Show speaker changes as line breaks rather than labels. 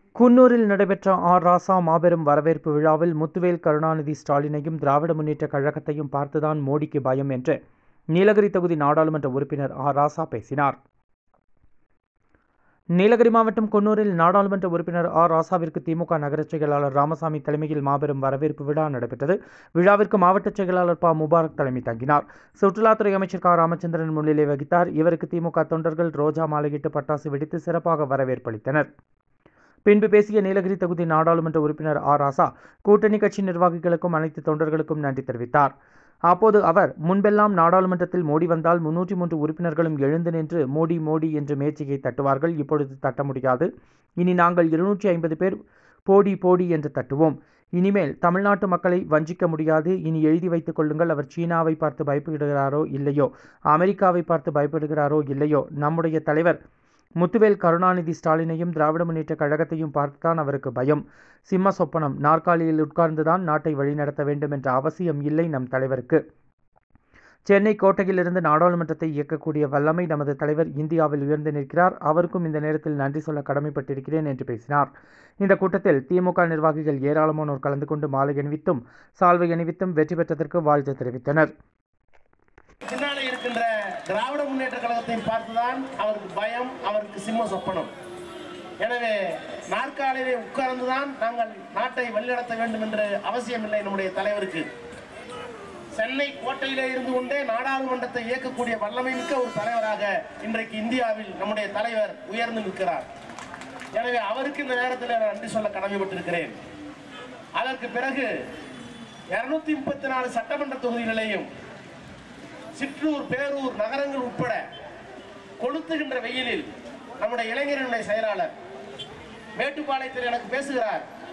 குன்னூரில் நடைபெற்ற ராசா மாபெரும் வரவேற்பு விழாவில் முத்துவேல் கருணாநிதி ஸ்டாலினையும் திராவிட முன்னேற்றக் கழகத்தையும் பார்த்துதான் மோடிக்கு பயம் என்று நீலகிரி தொகுதி நாடாளுமன்ற உறுப்பினர் ராசா பேசினார். நீலகிரி மாவட்டம் குன்னூரில் நாடாளுமன்ற உறுப்பினர் ராசாவிற்கு திமுக நகர செயலாளர் ராமசாமி தலைமையில் மாபெரும் வரவேற்பு விழா நடைபெற்றது. விழாவிற்கு மாவட்ட செயலாளர் முபாரக் தலைமை தங்கினார். சுற்றுலாத்துறை அமைச்சர் ராமச்சந்திரன் முன்னிலை வகித்தார். இவருக்கு திமுக தொண்டர்கள் ரோஜா மாலையிட்டு பட்டாசு வெடித்து சிறப்பாக வரவேற்பளித்தனர். பின்பு பேசிய நீலகிரி தொகுதி நாடாளுமன்ற உறுப்பினர் ராசா கூட்டணி கட்சி நிர்வாகிகளுக்கும் அனைத்து தொண்டர்களுக்கும் நன்றி தெரிவித்தார். அப்போது அவர், முன்பெல்லாம் நாடாளுமன்றத்தில் மோடி வந்தால் 303 உறுப்பினர்களும் எழுந்து நின்று மோடி மோடி என்று மேஜையை தட்டுவார்கள். இப்பொழுது தட்ட முடியாது. இனி நாங்கள் 250 பேர் போடி போடி என்று தட்டுவோம். இனிமேல் தமிழ்நாட்டு மக்களை வஞ்சிக்க முடியாது. இனி எழுதி வைத்துக் கொள்ளுங்கள். அவர் சீனாவை பார்த்து பயப்படுகிறாரோ இல்லையோ, அமெரிக்காவை பார்த்து பயப்படுகிறாரோ இல்லையோ, நம்முடைய தலைவர் முத்துவேல் கருணாநிதி ஸ்டாலினையும் திராவிட முன்னேற்ற கழகத்தையும் பார்த்துதான் அவருக்கு பயம். சிம்ம சொப்பனம். நாற்காலியில் உட்கார்ந்துதான் நாட்டை வழிநடத்த வேண்டும் என்ற அவசியம் இல்லை நம் தலைவருக்கு. சென்னை கோட்டையிலிருந்து நாடாளுமன்றத்தை இயக்கக்கூடிய வல்லமை நமது தலைவர் இந்தியாவில் உயர்ந்து நிற்கிறார். அவருக்கும் இந்த நேரத்தில் நன்றி சொல்ல கடமைப்பட்டிருக்கிறேன் என்று பேசினார். இந்த கூட்டத்தில் திமுக நிர்வாகிகள் ஏராளமானோர் கலந்து கொண்டு மாலை அணிவித்தும் சால்வை அணிவித்தும் வெற்றி பெற்றதற்கு வாழ்த்து தெரிவித்தனர்.
பின்னாலே இருக்கின்ற திராவிட முன்னேற்ற கழகத்தை பார்த்துதான் அவருக்கு பயம், அவருக்கு சிம்ம சொப்பனம். எனவே நாற்காலியிலே உட்கார்ந்துதான் நாங்கள் நாட்டை வழிநடத்த வேண்டும் என்று அவசியம் இல்லை நம்முடைய தலைவருக்கு. சென்னை கோட்டையிலே இருந்து கொண்டே நாடாளுமன்றத்தை இயக்கக்கூடிய வல்லமை மிக்க ஒரு தலைவராக இன்றைக்கு இந்தியாவில் நம்முடைய தலைவர் உயர்ந்து நிற்கிறார். எனவே அவருக்கு இந்த நேரத்தில் நான் நன்றி சொல்ல கடமைப்பட்டிருக்கிறேன். அதற்கு பிறகு 234 சட்டமன்ற தொகுதிகளையும் சிற்றூர், பேரூர், நகரங்கள் உட்பட கொளுத்துகின்ற வெயிலில் நம்முடைய இளைஞர்களுடைய செயலாளர் மேட்டுப்பாளையத்தில் எனக்கு பேசுகிறார்.